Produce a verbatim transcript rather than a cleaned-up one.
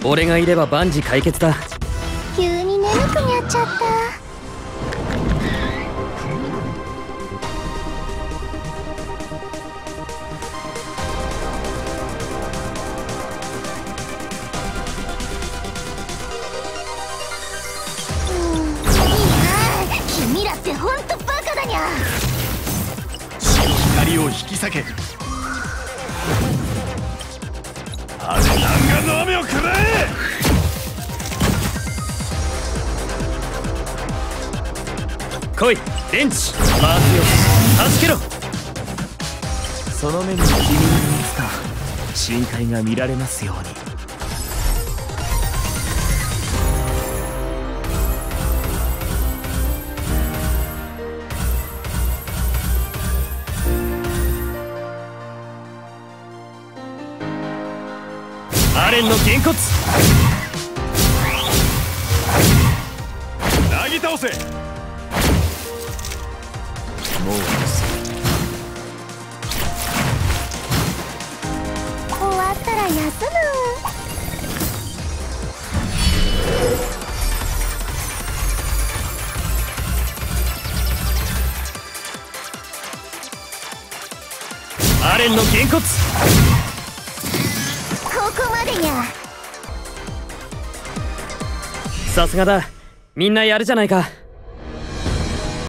俺がいれば万事解決だ。 急に眠くなっちゃった。君らってほんとバカだにゃ。 光を引き裂け。あれ弾丸の雨をくらえ。 来いレンチ、回すよ、助けろ。その目に君にいつか深海が見られますように。アレンのげんこつ、 なぎ倒せ。 もう終わったら休む。 アレンのげんこつ、 ここまでにゃ。 さすがだ、みんなやるじゃないか。